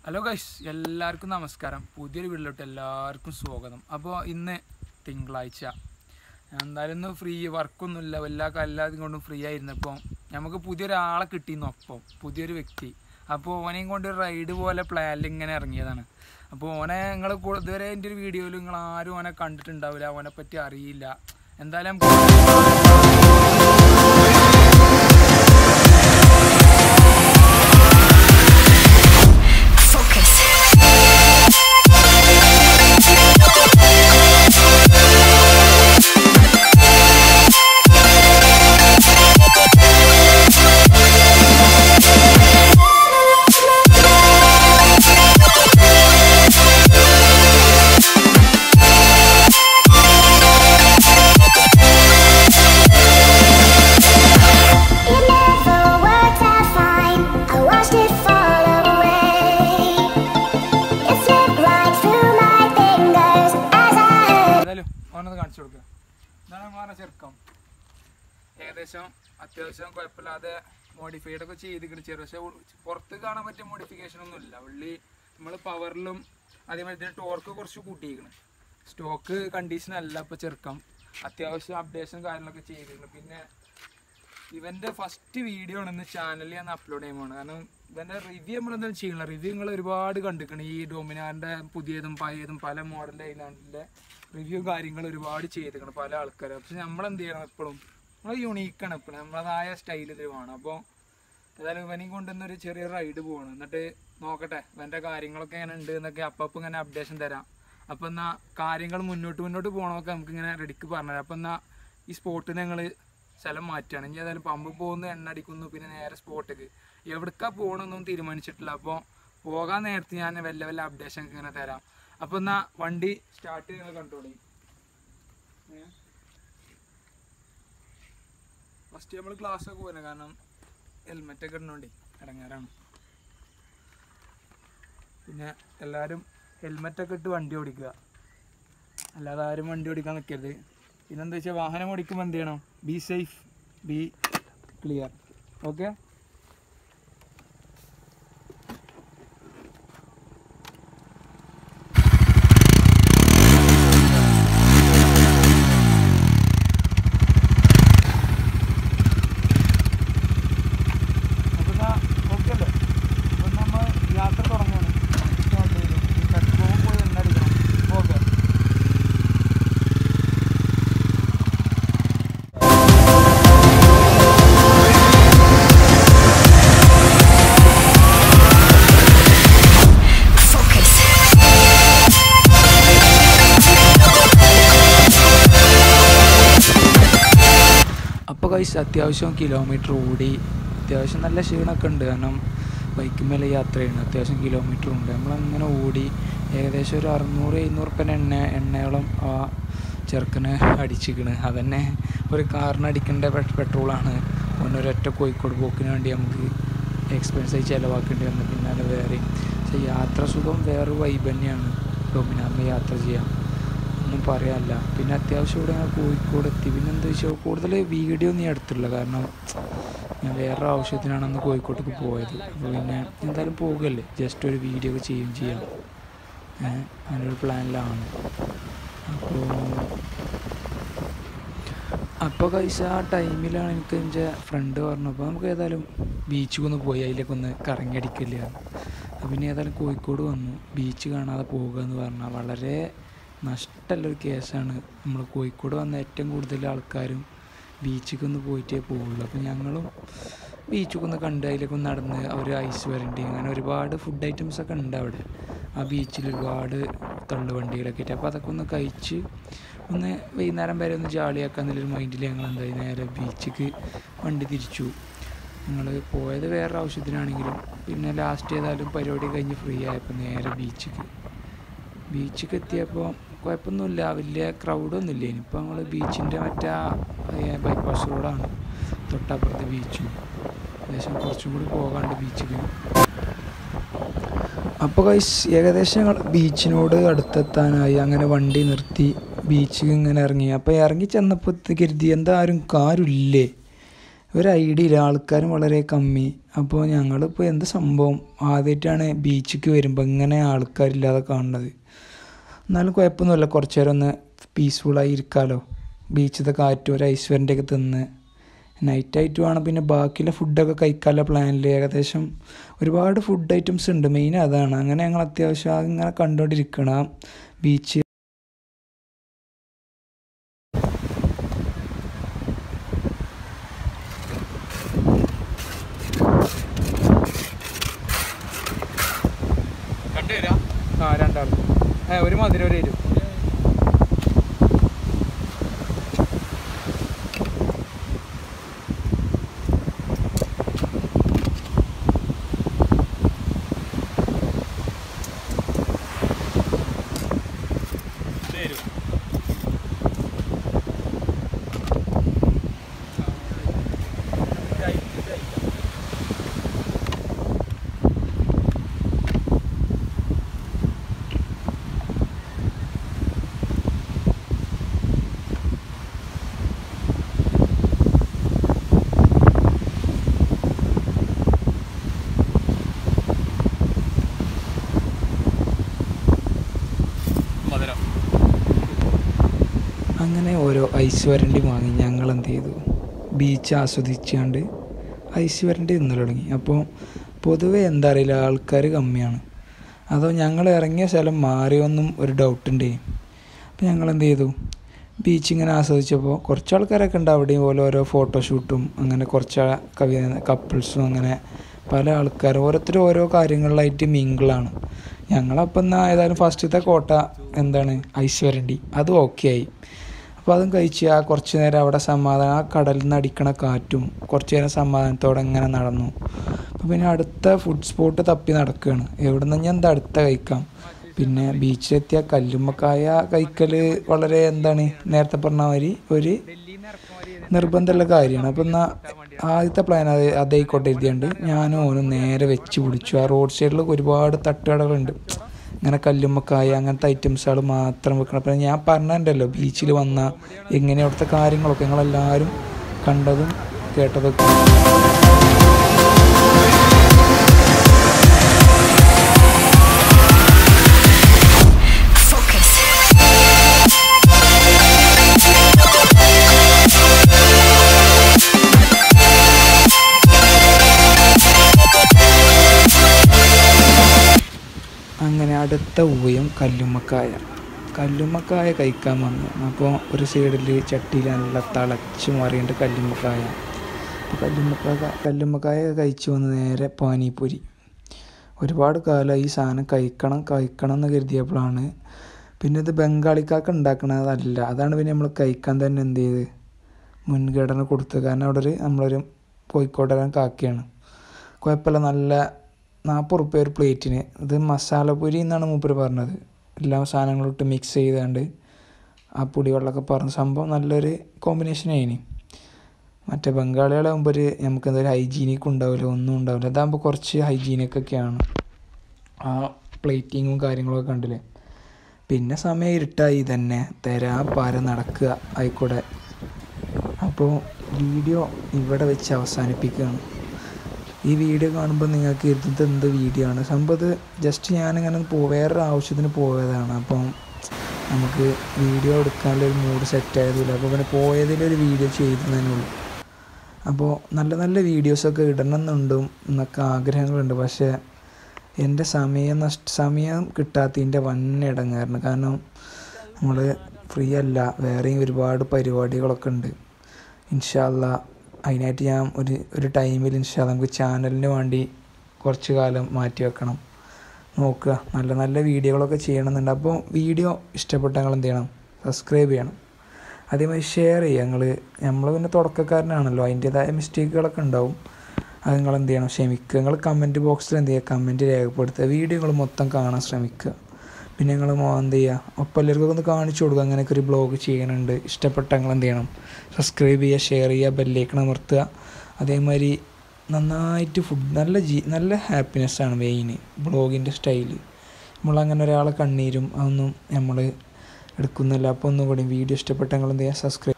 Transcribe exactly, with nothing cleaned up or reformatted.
Hello guys, എല്ലാവർക്കും നമസ്കാരം. പുതിയൊരു വീട്ടിലോട്ട് എല്ലാവർക്കും സ്വാഗതം. അപ്പോൾ ഇന്ന് തിങ്കളാഴ്ച, എന്തായാലും ഇന്ന് ഫ്രീ വർക്കൊന്നുമില്ല, എല്ലാ എല്ലാതും കൊണ്ടും ഫ്രീ ആയിരുന്നപ്പോൾ നമുക്ക് പുതിയൊരാളെ കിട്ടിയെന്ന്. ഒപ്പം പുതിയൊരു വ്യക്തി. അപ്പോൾ ഓനെയും കൊണ്ട് ഒരു റൈഡ് പോലെ പ്ലാനിൽ ഇങ്ങനെ ഇറങ്ങിയതാണ്. അപ്പോൾ ഓനെ നിങ്ങൾ ഇതുവരെ എൻ്റെ ഒരു വീഡിയോയിൽ നിങ്ങൾ ആരും ഓനെ കണ്ടിട്ടുണ്ടാവില്ല, ഓനെ പറ്റി അറിയില്ല. എന്തായാലും കാണിച്ചു കൊടുക്കുക. ഇതാണ് നമ്മളെ ചെറുക്കം. ഏകദേശം അത്യാവശ്യം കുഴപ്പമില്ലാതെ മോഡിഫൈഡ് ഒക്കെ ചെയ്തിട്ട് ചെറിയ, പക്ഷേ പുറത്ത് കാണാൻ പറ്റിയ മോഡിഫിക്കേഷൻ ഒന്നും ഇല്ല. ഉള്ളി നമ്മൾ പവറിലും അതേമാതിരി തന്നെ ടോർക്ക് കുറച്ച് കൂട്ടിയിരിക്കണം. സ്റ്റോക്ക് കണ്ടീഷൻ അല്ല ഇപ്പോൾ ചെറുക്കം. അത്യാവശ്യം അപ്ഡേഷൻ കാര്യങ്ങളൊക്കെ ചെയ്തിട്ടുണ്ട്. പിന്നെ ഇവൻ്റെ ഫസ്റ്റ് വീഡിയോ ആണ് ഇന്ന് ചാനലിൽ ഞാൻ അപ്ലോഡ് ചെയ്യുമ്പോൾ. കാരണം ഇവൻ്റെ റിവ്യൂ നമ്മളെന്തായാലും ചെയ്യണം. റിവ്യൂ നിങ്ങൾ ഒരുപാട് കണ്ടിരിക്കണം. ഈ ഡൊമിനാറിൻ്റെ പുതിയതും പഴയതും പല മോഡലിൻ്റെ ഐലാൻഡിൻ്റെ റിവ്യൂ കാര്യങ്ങൾ ഒരുപാട് ചെയ്തിരിക്കണം പല ആൾക്കാരും. പക്ഷെ നമ്മളെന്ത് ചെയ്യണം, എപ്പോഴും നമ്മൾ യുണീക്കാണ്, എപ്പോഴും നമ്മളതായ സ്റ്റൈൽ ഇതിൽ വേണം. അപ്പോൾ ഏതായാലും ഇവനെയും കൊണ്ടുവന്നൊരു ചെറിയ റൈഡ് പോകണം. എന്നിട്ട് നോക്കട്ടെ ഇവൻ്റെ കാര്യങ്ങളൊക്കെ ഇങ്ങനെ ഉണ്ട് എന്നൊക്കെ അപ്പം അപ്പം ഇങ്ങനെ അപ്ഡേഷൻ തരാം. അപ്പം എന്നാൽ കാര്യങ്ങൾ മുന്നോട്ട് മുന്നോട്ട് പോകണമൊക്കെ നമുക്കിങ്ങനെ റെഡിക്ക് പറഞ്ഞുതരാം. അപ്പം എന്നാൽ ഈ സ്പോട്ടിൽ ഞങ്ങൾ സ്ഥലം മാറ്റുകയാണ്. ഇനി ഏതായാലും പമ്പ് പോകുന്നു, എണ്ണ അടിക്കുന്നു, പിന്നെ നേരെ സ്പോട്ടിക്ക് എവിടേക്കാണ് പോകണമെന്നൊന്നും തീരുമാനിച്ചിട്ടില്ല. അപ്പോൾ പോകാൻ നേരത്തെ ഞാൻ വല്ല വല്ല അപ്ഡേഷൻ ഇങ്ങനെ തരാം. അപ്പോൾ എന്നാൽ വണ്ടി സ്റ്റാർട്ട് നിങ്ങൾ കണ്ടോളി. ഫസ്റ്റ് നമ്മൾ ക്ലാസ്സൊക്കെ പോകുന്നത്, കാരണം ഹെൽമെറ്റൊക്കെ ഇടുന്നോണ്ടേ ഇടങ്ങാറാണ്. പിന്നെ എല്ലാവരും ഹെൽമെറ്റൊക്കെ ഇട്ട് വണ്ടി ഓടിക്കുക, അല്ലാതെ ആരും വണ്ടി ഓടിക്കാൻ നിൽക്കരുത്. പിന്നെന്താ വെച്ചാൽ വാഹനം ഓടിക്കുമ്പോൾ എന്ത് ചെയ്യണം, be safe, be clear. Okay. അപ്പോൾ ഗൈസ് അത്യാവശ്യം കിലോമീറ്റർ ഓടി, അത്യാവശ്യം നല്ല ക്ഷീണമൊക്കെ ഉണ്ട്. കാരണം ബൈക്ക് മേലെ യാത്ര ചെയ്യുന്നത് അത്യാവശ്യം കിലോമീറ്റർ ഉണ്ട്. നമ്മളങ്ങനെ ഓടി ഏകദേശം ഒരു അറുന്നൂറ് എഴുന്നൂറ് റുപ്യ എണ്ണ എണ്ണയോളം ആ ചെറുക്കന് അടിച്ചിക്കണ്. അതന്നെ ഒരു കാറിന് അടിക്കേണ്ട പെട്രോളാണ്. ഒന്നൊരൊറ്റ കോഴിക്കോട് പോക്കിന് വേണ്ടി നമുക്ക് എക്സ്പെൻസായി ചിലവാക്കേണ്ടി വന്നു. പിന്നെ അത് വേറെ പക്ഷേ യാത്ര സുഖം വേറൊരു വൈബ് തന്നെയാണ്. ഡൊമിനാറിന് യാത്ര ചെയ്യാം, ഒന്നും പറയാനില്ല. പിന്നെ അത്യാവശ്യം ഇവിടെ ഞാൻ കോഴിക്കോട് എത്തി. പിന്നെ എന്താ വെച്ചാൽ കൂടുതൽ വീഡിയോ ഒന്നും എടുത്തില്ല, കാരണം ഞാൻ വേറെ ആവശ്യത്തിനാണ് അന്ന് കോഴിക്കോട്ടേക്ക് പോയത്. അപ്പോൾ പിന്നെ എന്തായാലും പോകുകയല്ലേ, ജസ്റ്റ് ഒരു വീഡിയോ ഒക്കെ ചെയ്യുകയും ചെയ്യാം, അങ്ങനൊരു പ്ലാനിലാണ്. അപ്പോൾ അപ്പോൾ കഴിച്ച ആ ടൈമിലാണ് എനിക്ക് എൻ്റെ ഫ്രണ്ട് പറഞ്ഞപ്പോൾ നമുക്ക് ഏതായാലും ബീച്ചിൽ പോയി അതിലേക്കൊന്ന് കറങ്ങി അടിക്കില്ല. പിന്നെ ഏതായാലും കോഴിക്കോട് വന്നു, ബീച്ച് കാണാതെ പോകുക എന്ന് പറഞ്ഞാൽ വളരെ നഷ്ടമുള്ളൊരു കേസാണ്. നമ്മൾ കോഴിക്കോട് വന്ന ഏറ്റവും കൂടുതൽ ആൾക്കാരും ബീച്ചിലേക്കൊന്ന് പോയിട്ടേ പോവുള്ളൂ. അപ്പോൾ ഞങ്ങളും ബീച്ചിലേക്കൊന്ന് കണ്ട് അതിലേക്കൊന്ന് നടന്ന് അവർ ഐസ് വരണ്ടി അങ്ങനെ ഒരുപാട് ഫുഡ് ഐറ്റംസൊക്കെ ഉണ്ട് അവിടെ. ആ ബീച്ചിൽ ഒരുപാട് തള്ളുവണ്ടികളൊക്കെ ആയിട്ട്. അപ്പോൾ അതൊക്കെ ഒന്ന് കഴിച്ച് ഒന്ന് വൈകുന്നേരം വരെ ഒന്ന് ജാളിയാക്കാൻ എന്നുള്ളൊരു മൈൻഡിൽ ഞങ്ങൾ എന്തായി നേരെ ബീച്ചിലേക്ക് വണ്ടി തിരിച്ചു. ഞങ്ങൾ പോയത് വേറെ ആവശ്യത്തിനാണെങ്കിലും പിന്നെ ലാസ്റ്റ് ഏതായാലും പരിപാടി കഴിഞ്ഞ് ഫ്രീ ആയപ്പോൾ നേരെ ബീച്ചിലേക്ക് ബീച്ചിലേക്ക് എത്തിയപ്പോൾ കുഴപ്പമൊന്നുമില്ല, വലിയ ക്രൗഡൊന്നുമില്ല. ഇനിയിപ്പോൾ ഞങ്ങൾ ബീച്ചിൻ്റെ മറ്റേ ബൈപ്പാസ് റോഡാണ് തൊട്ടപ്പുറത്ത് ബീച്ച്, ഏകദേശം കുറച്ചും കൂടി പോകാണ്ട് ബീച്ചിൽ. അപ്പോൾ ഗൈസ് ഏകദേശം ഞങ്ങൾ ബീച്ചിനോട് അടുത്തെത്താനായി. അങ്ങനെ വണ്ടി നിർത്തി ബീച്ചിൽ ഇങ്ങനെ ഇറങ്ങി. അപ്പോൾ ഇറങ്ങി ചെന്നപ്പോൾ കരുതി എന്താ ആരും കാറില്ലേ, ഒരു ഐഡിയ ഇല്ല, ആൾക്കാരും വളരെ കമ്മി. അപ്പോൾ ഞങ്ങളിപ്പോൾ എന്ത് സംഭവം ആദ്യമായിട്ടാണ് ബീച്ചിക്ക് വരുമ്പോൾ ഇങ്ങനെ ആൾക്കാരില്ലാതെ കാണുന്നത്. എന്നാലും കുഴപ്പമൊന്നുമില്ല, കുറച്ച് നേരം ഒന്ന് പീസ്ഫുള്ളായി ഇരിക്കാമല്ലോ. ബീച്ചിലത്തെ കാറ്റും ഒരു ഐശ്വര്യൻ്റെയൊക്കെ തിന്ന് നൈറ്റായിട്ട് വേണം പിന്നെ ബാക്കിയുള്ള ഫുഡൊക്കെ കഴിക്കാനുള്ള പ്ലാനിൽ. ഏകദേശം ഒരുപാട് ഫുഡ് ഐറ്റംസ് ഉണ്ട്, മെയിൻ അതാണ്. അങ്ങനെ ഞങ്ങൾ അത്യാവശ്യം അങ്ങനെ കണ്ടുകൊണ്ടിരിക്കണം ബീച്ച്. ആ രണ്ടാൾ ഏ ഒരു മധുരം ഒരു എരിവ്. അങ്ങനെ ഓരോ ഐസ് വരണ്ടി വാങ്ങി ഞങ്ങൾ എന്ത് ചെയ്തു, ബീച്ച് ആസ്വദിച്ചാണ്ട് ഐസ് വരണ്ടി തിന്നൽ തുടങ്ങി. അപ്പോൾ പൊതുവെ എന്താ അറിയില്ല, ആൾക്കാർ കമ്മിയാണ്. അതോ ഞങ്ങൾ ഇറങ്ങിയ സ്ഥലം മാറിയൊന്നും ഒരു ഡൗട്ടുണ്ട്. അപ്പോൾ ഞങ്ങൾ എന്ത് ചെയ്തു, ബീച്ച് ഇങ്ങനെ ആസ്വദിച്ചപ്പോൾ കുറച്ച് ആൾക്കാരൊക്കെ ഉണ്ട് അവിടെയും പോലെ ഓരോ ഫോട്ടോഷൂട്ടും അങ്ങനെ കുറച്ച് കവി കപ്പിൾസും അങ്ങനെ പല ആൾക്കാരും ഓരോരുത്തരും ഓരോ കാര്യങ്ങളിലായിട്ട് മിങ്കിളാണ്. ഞങ്ങളപ്പം എന്നാൽ ഏതായാലും ഫസ്റ്റത്തെ കോട്ട എന്താണ് ഐസ് വരണ്ടി, അത് ഓക്കെ ആയി. അപ്പോൾ അതും കഴിച്ച് ആ കുറച്ച് നേരം അവിടെ സമാധാനം, ആ കടലിൽ നിന്ന് അടിക്കണ കാറ്റും കുറച്ച് നേരം സമാധാനത്തോടെ ഇങ്ങനെ നടന്നു. അപ്പോൾ പിന്നെ അടുത്ത ഫുഡ് സ്പോട്ട് തപ്പി നടക്കുകയാണ്, എവിടെ നിന്ന് ഞാൻ എന്താ അടുത്ത കഴിക്കാം. പിന്നെ ബീച്ചിലെത്തിയ കല്ലുമ്മക്കായ കഴിക്കൽ വളരെ എന്താണ് നേരത്തെ പറഞ്ഞ മാതിരി ഒരു നിർബന്ധമുള്ള കാര്യമാണ്. അപ്പോൾ എന്നാൽ ആദ്യത്തെ പ്ലാൻ അത് അതായിക്കോട്ടെ എഴുതിയുണ്ട് ഞാനും ഓനും നേരെ വെച്ച് പിടിച്ചു. ആ റോഡ് സൈഡിൽ ഒരുപാട് തട്ടുകടകളുണ്ട്, ഇങ്ങനെ കല്ലുമ്മക്കായ അങ്ങനത്തെ ഐറ്റംസുകൾ മാത്രം വെക്കണം. അപ്പം ഞാൻ പറഞ്ഞിട്ടുണ്ടല്ലോ ബീച്ചിൽ വന്നാൽ എങ്ങനെ അവിടുത്തെ കാര്യങ്ങളൊക്കെ നിങ്ങളെല്ലാവരും കണ്ടതും കേട്ടതൊക്കെ. അങ്ങനെ അടുത്ത ഊയം കല്ലുമ്മക്കായ കല്ലുമ്മക്കായ കഴിക്കാൻ വന്നു. അപ്പോൾ ഒരു സൈഡിൽ ചട്ടിയിൽ നല്ല തിളച്ച് മറിയേണ്ട കല്ലുമ്മക്കായ. അപ്പോൾ കല്ലുമ്മക്കായ കല്ലുമ്മക്കായ കഴിച്ചു വന്ന് നേരെ പാനിപ്പൂരി. ഒരുപാട് കാലം ഈ സാധനം കഴിക്കണം കഴിക്കണം എന്ന് കരുതിയപ്പോഴാണ് പിന്നെ ഇത് ബംഗാളിക്കാർക്ക് ഉണ്ടാക്കണതല്ല, അതാണ് പിന്നെ നമ്മൾ കഴിക്കാൻ തന്നെ എന്ത് ചെയ്ത് മുൻഗണന കൊടുത്തത്. കാരണം അവിടെ ഒരു നമ്മളൊരു കോഴിക്കോട്ടുകാരൻ കാക്കയാണ്, കുഴപ്പമില്ല, നല്ല നാൽപ്പത് റുപ്യ ഒരു പ്ലേറ്റിന്. ഇത് മസാലപ്പൊരി എന്നാണ് മൂപ്പര് പറഞ്ഞത്, എല്ലാ സാധനങ്ങളും ഇട്ട് മിക്സ് ചെയ്താണ്ട് ആ പൊടിവെള്ളമൊക്കെ പറഞ്ഞ സംഭവം നല്ലൊരു കോമ്പിനേഷൻ ആയിന്. മറ്റേ ബംഗാളികളാകുമ്പോൾ ഒരു നമുക്ക് എന്തൊരു ഹൈജീനിക്കും ഉണ്ടാവില്ല, ഒന്നും ഉണ്ടാവില്ല. അതാകുമ്പോൾ കുറച്ച് ഹൈജീനിക്കൊക്കെയാണ് ആ പ്ലേറ്റിങ്ങും കാര്യങ്ങളൊക്കെ കണ്ടില്ലേ. പിന്നെ സമയം ഇരുട്ടായി തന്നെ തരാ പാര നടക്കുക ആയിക്കോട്ടെ. അപ്പോൾ വീഡിയോ ഇവിടെ വെച്ച് അവസാനിപ്പിക്കുകയാണ്. ഈ വീഡിയോ കാണുമ്പോൾ നിങ്ങൾക്ക് ഇരുന്നത് എന്ത് വീഡിയോ ആണ് സംഭവം, ജസ്റ്റ് ഞാനിങ്ങനെ പോ വേറൊരു ആവശ്യത്തിന് പോയതാണ്. അപ്പം നമുക്ക് വീഡിയോ എടുക്കാനുള്ളൊരു മൂഡ് സെറ്റ് ആയതില്ല, അപ്പോൾ പിന്നെ പോയതിലൊരു വീഡിയോ ചെയ്തതന്നെ ഉള്ളൂ. അപ്പോൾ നല്ല നല്ല വീഡിയോസൊക്കെ ഇടണം എന്നുണ്ടും എന്നൊക്കെ ആഗ്രഹങ്ങളുണ്ട്, പക്ഷേ എൻ്റെ സമയം നഷ്ട സമയം കിട്ടാത്തതിൻ്റെ വൻ ഇടങ്ങാറുണ്ട്. കാരണം നമ്മൾ ഫ്രീ അല്ല, വേറെയും ഒരുപാട് പരിപാടികളൊക്കെ ഉണ്ട്. ഇൻഷാ അല്ലാഹ് അതിനായിട്ട് ഞാൻ ഒരു ഒരു ടൈമിൽ ഇൻഷാ അല്ലാഹ് നമുക്ക് ചാനലിന് വേണ്ടി കുറച്ച് കാലം മാറ്റി വെക്കണം. നോക്കുക, നല്ല നല്ല വീഡിയോകളൊക്കെ ചെയ്യണമെന്നുണ്ട്. അപ്പോൾ വീഡിയോ ഇഷ്ടപ്പെട്ട നിങ്ങൾ എന്ത് ചെയ്യണം, സബ്സ്ക്രൈബ് ചെയ്യണം, അതേമാതിരി ഷെയർ ചെയ്യുക. ഞങ്ങൾ നമ്മൾ പിന്നെ തുടക്കക്കാരനാണല്ലോ, അതിൻ്റേതായ മിസ്റ്റേക്കുകളൊക്കെ ഉണ്ടാവും, അത് നിങ്ങൾ എന്ത് ചെയ്യണം, ക്ഷമിക്കുക. നിങ്ങൾ കമൻറ്റ് ബോക്സിൽ എന്ത് ചെയ്യുക, കമൻറ്റ് രേഖപ്പെടുത്തുക, വീഡിയോകൾ മൊത്തം കാണാൻ ശ്രമിക്കുക. പിന്നെ നിങ്ങൾ എന്ത് ചെയ്യുക, ഒപ്പം എല്ലാവർക്കൊക്കെ ഒന്ന് കാണിച്ചു കൊടുക്കുക അങ്ങനെയൊക്കെ ഒരു ബ്ലോഗ് ചെയ്യുന്നുണ്ട്. ഇഷ്ടപ്പെട്ട നിങ്ങൾ എന്ത് ചെയ്യണം, സബ്സ്ക്രൈബ് ചെയ്യുക, ഷെയർ ചെയ്യുക, ബെല്ലൈക്കൺ അമർത്തുക. അതേമാതിരി നന്നായിട്ട് ഫുഡ് നല്ല ജീ നല്ല ഹാപ്പിനെസ്സാണ് മെയിൻ ബ്ലോഗിൻ്റെ സ്റ്റൈല്. നമ്മളങ്ങനെ ഒരാളെ കണ്ണീരും അതൊന്നും നമ്മൾ എടുക്കുന്നില്ല. അപ്പോൾ ഒന്നും കൂടി വീഡിയോ ഇഷ്ടപ്പെട്ട നിങ്ങൾ എന്ത് ചെയ്യുക, സബ്സ്ക്രൈബ്